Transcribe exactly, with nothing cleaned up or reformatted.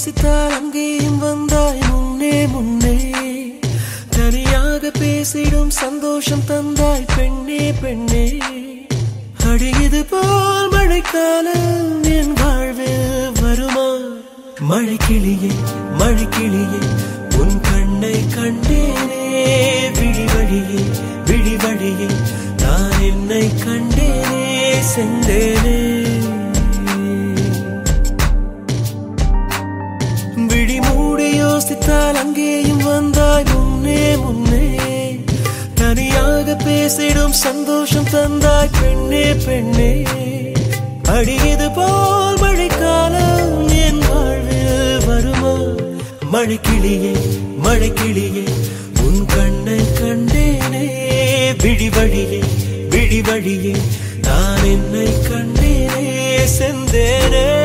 யோசித்தால் அங்கேயும் வந்தாய் முன்னே முன்னே தனியாக பேசிடும் சந்தோஷம் தந்தாய் பெண்ணே பெண்ணே அடியது போல் மழைக்காலம் என் வாழ்வில் வருமா மழைக்கிளியே மழைக்கிளியே உன் கண்ணை கண்டேனே விழி வழியே விழி வழியே நான் என்னை கண்டேனே சென்றேனே விழி மூடி யோசித்தால் அங்கேயும் வந்தாய் முன்னே முன்னே தனியாக பேசிடும் சந்தோஷம் தந்தாய் பெண்ணே பெண்ணே அடியது போல் மழைக்காலம் என் வாழ்வில் வருமா மழைக்கிளியே மழைக்கிளியே உன் கண்ணை கண்டேனே விழி வழியே விழி வழியே நான் என்னை கண்டேனே செந்தேனே